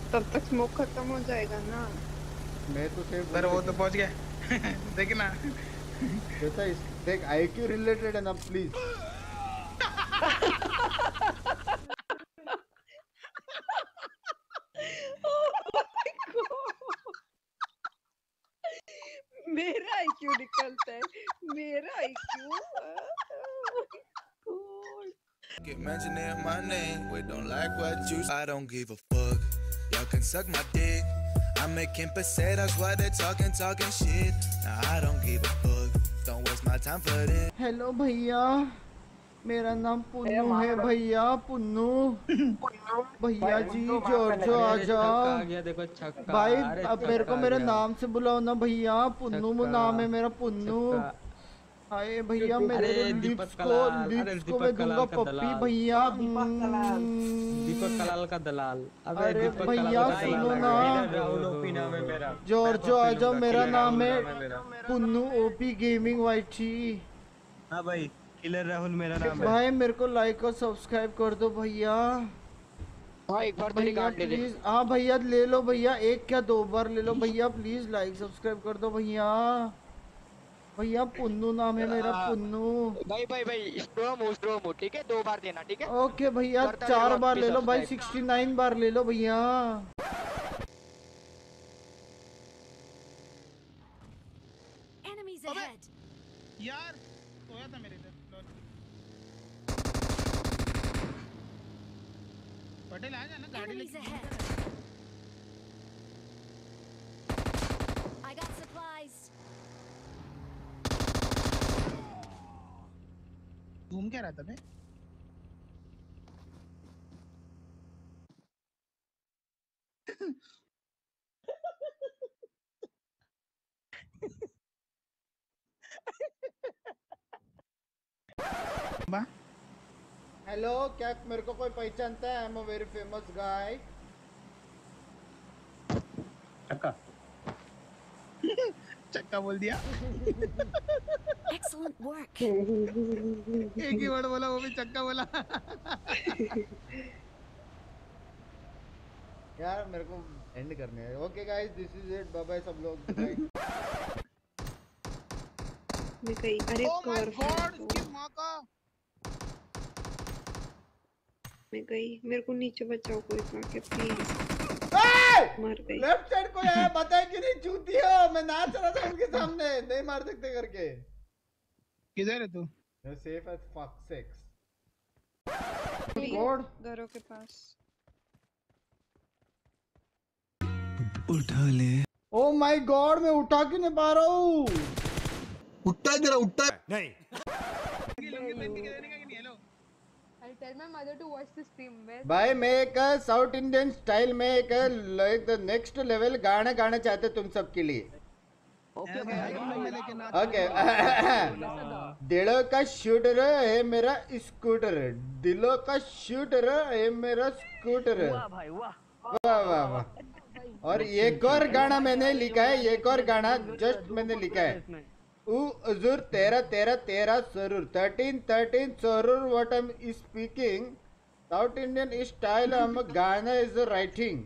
तब तक स्मोक खत्म हो जाएगा ना। मैं तो सेफ सर वो तो पहुंच गया। देखना बेटा देख आईक्यू रिलेटेड है ना प्लीज। मेरा आईक्यू निकलता है, मेरा IQ. Get mentioning my name, we don't like what you. I don't give a fuck. Y'all can suck my dick. I'm making pesetas while they're talking shit. Nah, I don't give a fuck. Don't waste my time for this. Hello भैया, मेरा नाम पुन्नू है भैया, पुन्नू। भैया जी जॉर्जो आ जाओ। देखो छक्का भाई अब मेरे को मेरे नाम से बुलाओ ना भैया, पुन्नू नाम है मेरा, पुन्नू। हाय भैया मेरे लिप्स को मैं दूंगा पप्पी भैया। दीपक कलाल का दलाल। अरे भैया सुनो ना, जॉर्जो आ जाओ, मेरा नाम है पुन्नू ओपी गेमिंग वाईटी। हाँ भाई किलर राहुल मेरा नाम है भाई। मेरे को लाइक और सब्सक्राइब कर दो भैया। भाई एक बार तो भैया प्लीज। हाँ भैया ले लो भैया, एक क्या दो बार ले लो भैया, प्लीज लाइक सब्सक्राइब कर दो भैया। भैया पुन्नू नाम है मेरा, पुन्नू। भाई स्ट्रोमो ठीक है, 2 बार देना ठीक है। ओके भैया 4 बार ले लो भाई, 69 बार ले लो भैया। यार सोया था मेरे इधर। पटेल आ जाना गाड़ी लेके। I got supplies. घूम क्या रहा था बे? हेलो, क्या मेरे को कोई पहचानता है? I am a very famous guy. चक्का चक्का बोल दिया। Excellent work. एक ही वर्ड बोला, वो भी चक्का बोला। यार मेरे को एंड करने है। Okay guys, this is it, bye bye सब लोग। मैं कहीं अरे ओह माय गॉड, उसकी मां का। मैं गई, मेरे को नीचे बचाओ कोई के प्लीज। मर गई। लेफ्ट साइड को है, बताए कि नहीं चूतिया, मैं नाच रहा था उनके सामने, नहीं मार सकते करके। किधर है तू? Safe as fuck sex. God घरों के पास। उठा ले। ओ माय गॉड, मैं उठा क्यों नहीं पा रहा हूँ? उठा जरा, उठा नहीं। Tell my mother to watch the stream. भाई मैं एक साउथ इंडियन स्टाइल में एक लाइक नेक्स्ट लेवल गाना गाना चाहते तुम सबके लिए। ओके दिलों का शूटर है मेरा स्कूटर, दिलों का शूटर है मेरा स्कूटर। वाह वाह वाह। और एक और गाना मैंने लिखा है, एक और गाना जस्ट मैंने लिखा है। उजुर तेरा तेरा तेरा सरूर 13 सरूर what I am speaking south Indian style हम गाना इज राइटिंग।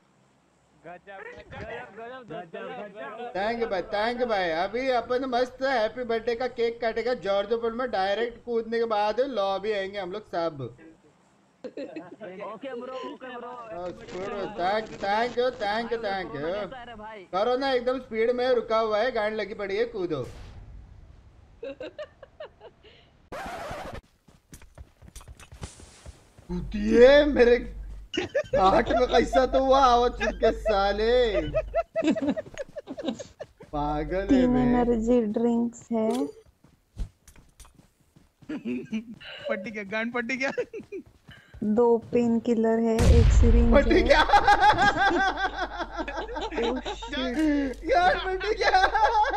थैंक यू भाई। अभी अपन मस्त हैप्पी बर्थडे का केक काटेगा जॉर्जपुर में, डायरेक्ट कूदने के बाद लॉबी आएंगे हम लोग सब। Thank you. करो ना, एकदम स्पीड में रुका हुआ है, गाड़ी लगी पड़ी है, कूदो। कूदिए मेरे हाथ में कैसा तो हुआ आवाज सुन के साले। पागल है। 3 एनर्जी ड्रिंक्स है। पट्टी क्या, गांड पट्टी क्या? 2 पेन किलर है, 1 सिरिंज पट्टी है। क्या? यार पट्टी क्या?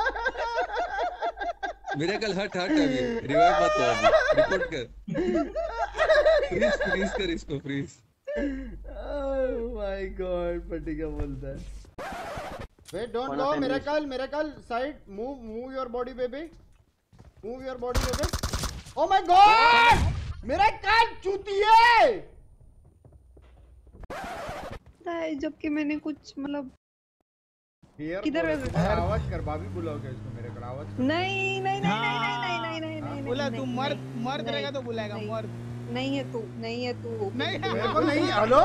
मेरे कल हट अभी रिवाइव मत हो, अभी रिपोर्ट कर। फ्रीज कर इसको, फ्रीज। ओह माय गॉड, पट्टी क्या बोलता है? वेट डोंट गो, मेरे कल side move your body baby, move your body baby. Oh my god, मेरा कान चूतिए। है जबकि मैंने कुछ मतलब हियर किधर आवाज कर, भाभी बुलाओगे इसको मेरे को आवाज कर। नहीं नहीं नहीं नहीं नहीं नहीं नहीं नहीं नहीं बोला नहीं, तू नहीं, मर्द नहीं, मर्द रहेगा तो बुलाएगा नहीं, मर्द। नहीं है तू, नहीं है तू, नहीं मेरे को नहीं। हेलो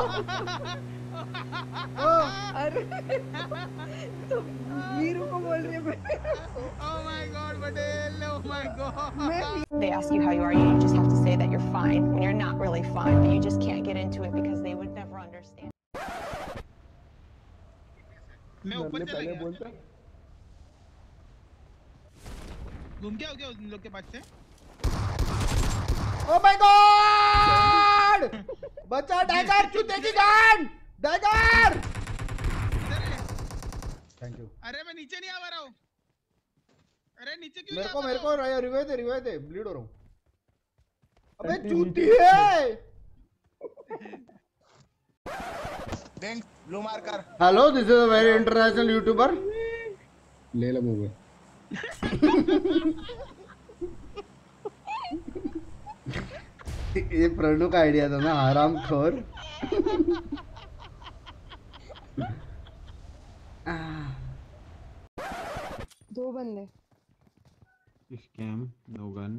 अरे तो वीरू को बोल रही है Oh my God, Patel! Oh my God! मैं They ask you how you are, you just have to say that you're fine when you're not really fine, but you just can't get into it because they would never understand. मैं ऊपर चला गया। घूम के हो गया उन लोग के पास से। Oh my god! बचा डैगर, चूते की जान! डैगर! Thank you. अरे मैं नीचे नहीं आ पा रहा हूँ। अरे नीचे क्यों मेरे नहीं आ को पा रहा हूँ? रिवाइव दे, ब्लीड हो रहा हूँ। अबे चूती है! Thanks, blue marker. Hello, this is a very international YouTuber. ले लो मूवी। ये प्रणु का आइडिया था ना, हरामखोर। दो बंदे। Scam no gun.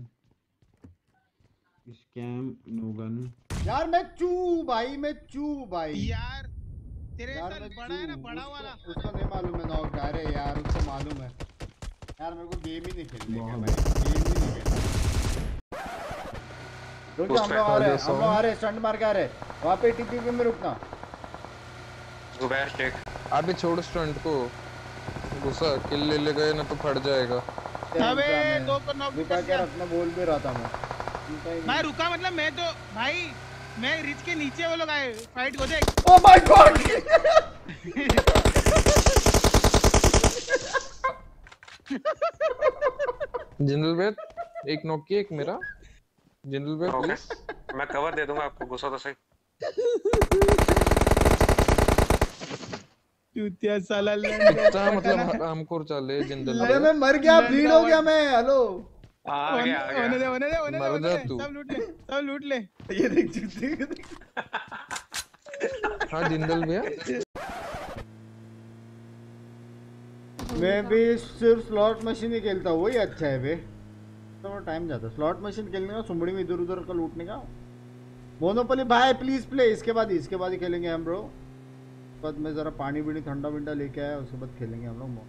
Scam no gun. यार मैं चू भाई। यार तेरे यार साथ मैं बड़ा है ना, चू, बड़ा वाला। उसको नहीं मालूम है नॉक। अरे यार उसको मालूम है। यार मेरे को गेम ही नहीं खेलने का भाई, गेम ही नहीं खेलना। रुक जा, हम लोग आ रहे, स्टंट मार के आ रहे। वहाँ पे टीपी में रुकना। अभी छोड़ स्टंट को, गुस्सा किल ले गए ना तो फट जाएगा। अबे दो को नॉक रुका के रखना बोल भी रहा था मैं रुका मतलब मैं तो भाई मैं रिच के नीचे वो लोग आए फाइट को देख। Oh my god! जनरल बेद एक नॉक की, एक मेरा। जनरल बेद प्लीज। मैं कवर दे दूंगा आपको, गुस्सा तो सही। चूतिया साला अच्छा मतलब हमको चले जनरल। अबे मैं मर गया, ब्लीड हो गया मैं। हेलो आ गया होने दे मर जा तू। सब लूट ले। ये देख चूती। हाँ जिंदल भैया। मैं भी सिर्फ स्लॉट मशीन ही खेलता हूँ, वही अच्छा है बे। तो टाइम जाता है स्लॉट मशीन खेलने का, सुमड़ी में इधर उधर का लूटने का। मोनोपोली भाई प्लीज प्ले, इसके बाद ही खेलेंगे हम ब्रो। बाद में जरा पानी बीनी ठंडा विंडा लेके आया, उसके बाद खेलेंगे हम लोग।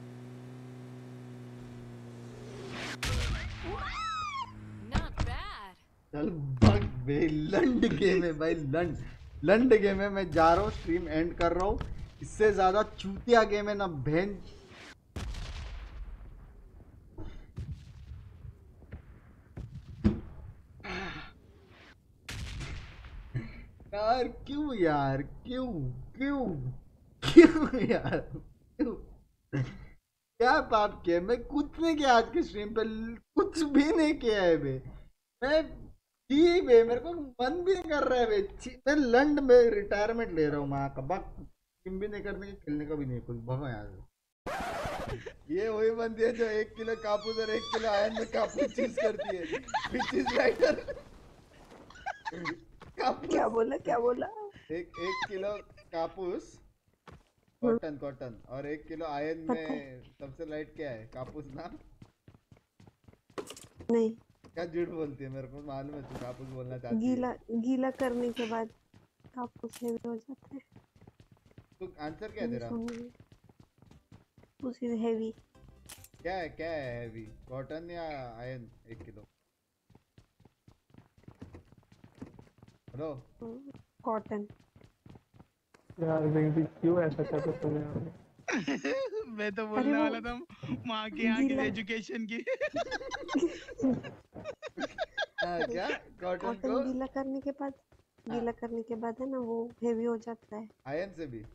चल भाग बे, लंड गेम है भाई, लंड गेम है। मैं जा रहा हूँ, स्ट्रीम एंड कर रहा हूँ। इससे ज्यादा चूतिया गेम है ना बहन। यार क्यों यार क्या पाप किया? मैं कुछ नहीं किया आज की स्ट्रीम पे, कुछ भी नहीं किया है बे। मैं ठीक है, मेरे को मन भी नहीं कर रहा है बे। मैं लंड में रिटायरमेंट ले रहा हूँ माँ का। बक स्ट्रीम भी नहीं करने के, खेलने का भी नहीं कुछ। भगो यार, ये वही बंदी है जो 1 किलो कापूस और 1 किलो आयरन में कापूस चीज करती है, विच इज राइटर। क्या बोला? एक किलो कापूस कॉटन और 1 किलो आयरन में सबसे लाइट क्या है? कापूस ना? नहीं, क्या झूठ बोलती है? मेरे को मालूम है तू कापूस बोलना चाहती है। गीला करने के बाद कापूस हेवी हो जाता है। तू आंसर क्या दे रहा? कापूस इज हेवी। क्या है हेवी? कॉटन या आयरन? 1 किलो। Hello cotton. यार क्यों ऐसा करते तुम यार? मैं तो बोलने वाला था माँ के यहाँ की एजुकेशन की। क्या कॉटन को गीला करने के बाद है ना वो हेवी हो जाता है आयरन से भी।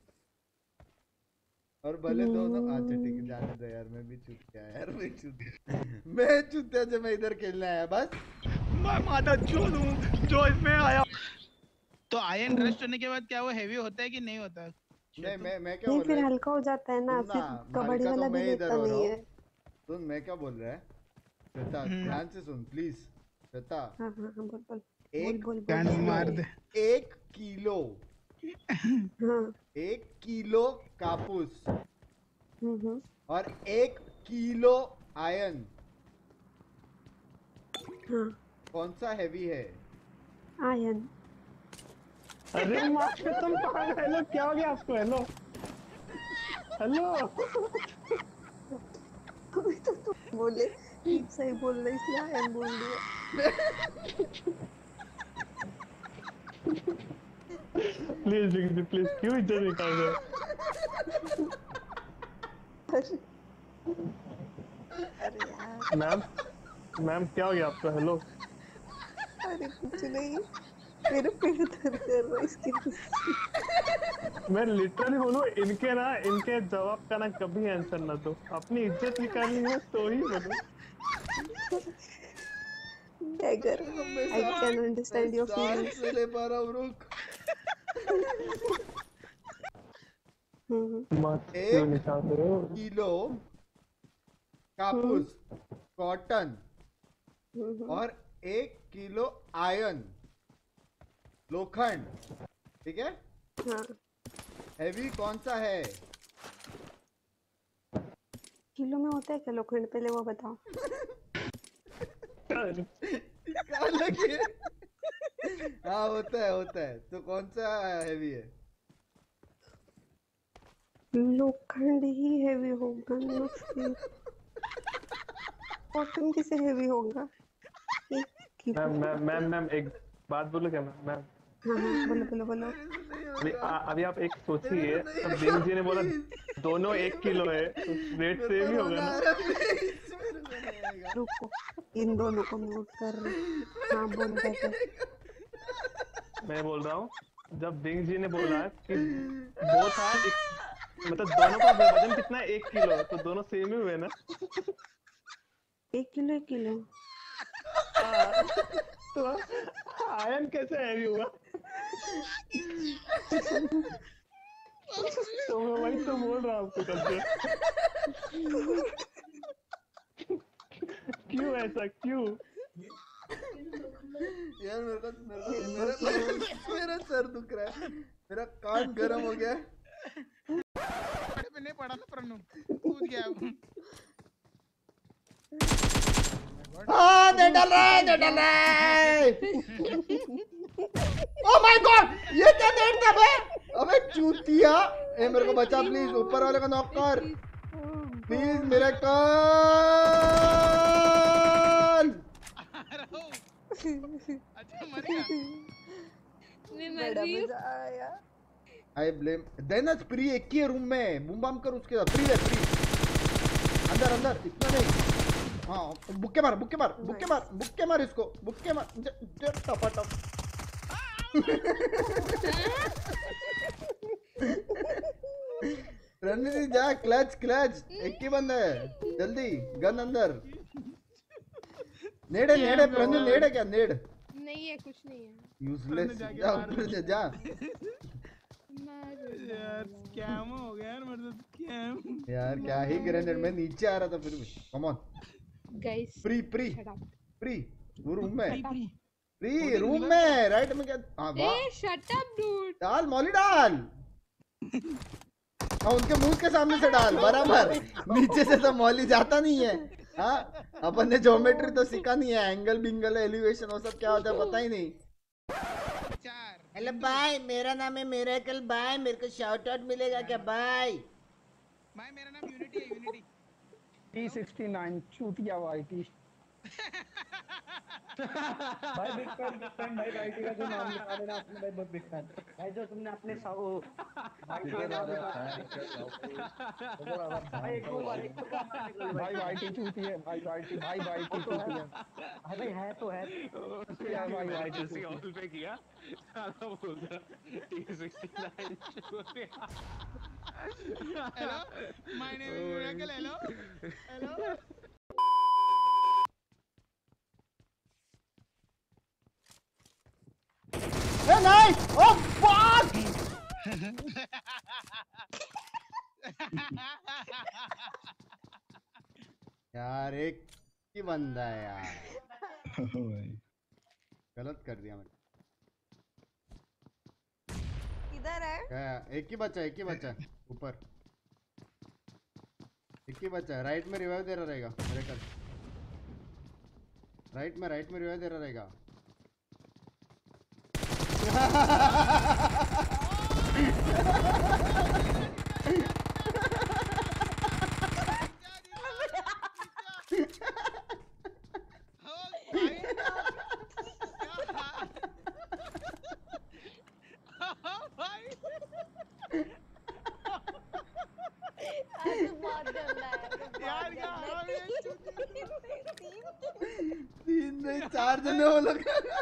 और भले दोनों। अच्छा ठीक है, जाने दो यार। मैं भी चूत गया यार, मैं चूतिया जो मैं इधर खेलने आया बस। मैं माता चूत हूँ जो इसमें आया। तो आयरन रस्ट होने के बाद क्या वो हेवी होता है कि नहीं होता? नहीं मैं क्या नहीं, बोल फिर रहा है? हल्का हो जाता है ना, फिर कबड्डी वाला भी लेता नहीं है। सुन मैं क्या बोल रहा है श्वेता, ध्यान से सुन प्लीज श्वेता। हाँ बोल। 1 मार दे। 1 किलो हाँ 1 किलो कापूस हम्म और 1 किलो आयरन, हाँ कौन सा हैवी है? आयन। अरे माँ कसम पागल। हेलो क्या हो गया आपको? हेलो हेलो अभी तो तुम बोले सही बोल रहे इसलिए आयन बोल दिया। प्लीज बिग प्लीज, क्यों इज्जत निकाल रहे हो? अरे यार मैम मैम क्या हो गया आपको? हेलो अरे कुछ नहीं, मेरे पेट दर्द कर रहा है इसके वजह मैं लिटरली बोलूं, इनके जवाब का ना कभी आंसर ना दो। अपनी इज्जत निकालनी है तो ही बोलो। Dagger, I can understand your feelings. सांस ले पा रहा हूँ, रुक। मत क्यों 1 निकाल रहे हो? किलो कापूस, कॉटन और 1 किलो आयरन, लोखंड, ठीक है? हाँ हैवी कौन सा है? किलो में होता है क्या लोखंड, पहले वो बताओ। क्या लगे? हाँ होता है। तो कौन सा हैवी है? लोखंड ही हैवी होगा ना फिर। कॉटन किसे हैवी होगा? मैम एक बात बोलो क्या मैम? हाँ बोलो। अभी आप एक सोचिए, अब बिंग जी ने बोला दोनों 1 किलो है, तो रेट सेम ही होगा ना? रुको, इन दोनों को म्यूट कर रही। हाँ बोल रहे। मैं बोल रहा हूँ, जब बिंग जी ने बोला कि वो था मतलब दोनों का वजन कितना है? 1 किलो, तो दोनों सेम ही हुए ना? 1 किलो। तो आयन कैसे हैवी हुआ? तो मैं वही तो बोल रहा हूँ आपको कब से। क्यों ऐसा क्यों? यार मेरा सर दुख रहा है, मेरा कान गर्म हो गया। पे नहीं पड़ा ना प्रणु, कूद गया वो। हाँ दे डाल रहा है। ओह माय गॉड, ये क्या देख था बे? अबे चूतिया, ए मेरे को बचा प्लीज, ऊपर वाले का नॉक कर प्लीज, मेरे कान। अच्छा मर गया। बड़ा मजा आया। आई ब्लेम देना। प्री एक ही रूम में, बूम बाम कर उसके साथ। प्री अंदर इतना नहीं। हाँ बुक्के मार इसको, बुक्के मार टपाटप। रणनीति जा, क्लच एक ही बंदा है, जल्दी गन अंदर। नेड़ प्रनु, नेड़ है क्या? नेड़ नहीं है, कुछ नहीं है। यूजलेस, जा ऊपर से जा। यार स्कैम हो गया यार, मतलब स्कैम यार क्या ही ग्रेनेड, मैं नीचे आ रहा था फिर भी। कम ऑन गाइस, प्री वो रूम में, प्री रूम में राइट में क्या? हां वाह, शट अप डूड। डाल मौली डाल। हाँ उनके मुंह के सामने से डाल, बराबर। नीचे से तो मौली जाता नहीं है। हाँ अपन ने ज्योमेट्री तो सीखा नहीं है, एंगल बिंगल एलिवेशन वो सब क्या होता है पता ही नहीं। हेलो बाय, मेरा नाम है मिरेकल बाय, मेरे को शाउट आउट मिलेगा क्या बाय? भाई मेरा नाम यूनिटी है, यूनिटी। T69 चूतिया वाईटी। भाई बिग फैन भाई, वाईटी का जो नाम लिखा देना आपने भाई, बहुत बिग फैन भाई। जो तुमने अपने भाई वाईटी चूती है भाई, वाईटी चूती है भाई, है तो है भाई। वाईटी ऑल पे किया साला बोल रहा T69 चूतिया। Hello my name is Miracle. Hello Hey nice! Oh fuck! यार एक ही बंदा है यार। गलत कर दिया मैंने। किधर है? एक ही बच्चा ऊपर एक ही बच्चा है। राइट में रिवाइव दे रहा रहेगा मेरे कल। राइट में रिवाइव दे रहा रहेगा। बहुत गंदा है यार। तीन नहीं 4 जने वो लोग।